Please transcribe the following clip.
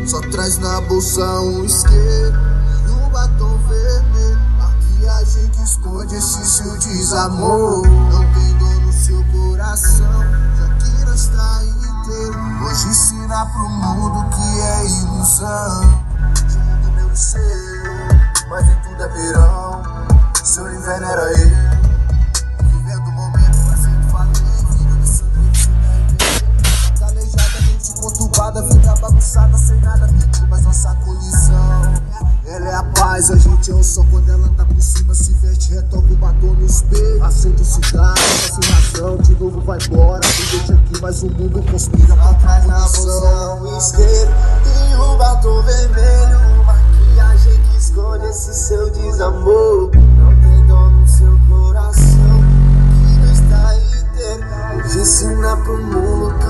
Só traz na bolsa um isqueiro e um batom vermelho. Maquiagem que esconde esse seu desamor. Não tem dor no seu coração, já que não está inteiro. Hoje ensina pro mundo que é ilusão. De mundo meu e seu, mas nem tudo é verão. Seu inverno era eu. Vivendo o momento, fazendo falei. Vida do seu Deus, calejada, mente conturbada, vida bagunçada, sem nada dentro, mas nossa colisão. Ela é a paz, a gente é o sol. Quando ela tá por cima, se veste, retoca o batom no espelho. Acende o cigarro, passa razão, de novo vai embora. Me deixa aqui, mas o mundo conspira pra trás na bolsa um isqueiro e um batom vermelho. Maquiagem que esconde esse seu desamor. Não tem dor no seu coração, que não está inteiro. Hoje ensina pro mundo